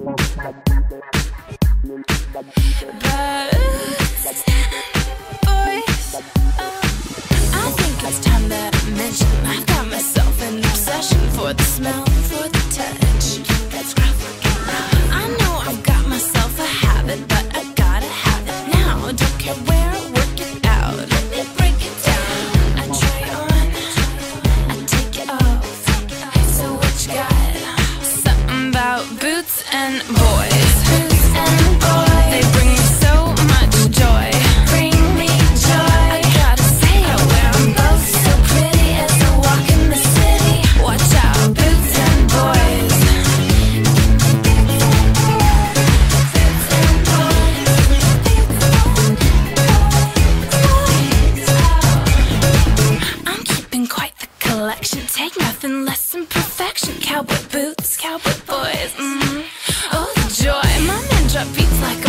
I think it's time that I mention I've got myself an obsession for the smell, for the touch. That's rough. I know I've got myself a habit, but I gotta have it now. Don't care where, work it out. Let me break it down. I try on, I take it off. So what you got? Something about boots and boys. Boots and boys, they bring me so much joy. Bring me joy. I gotta say I wear them both so pretty as I walk in the city. Watch out, boots and boys. I'm keeping quite the collection. Take nothing less than perfection. Cowboy boots, cowboy boys. Oh, the joy. My man drop beats like a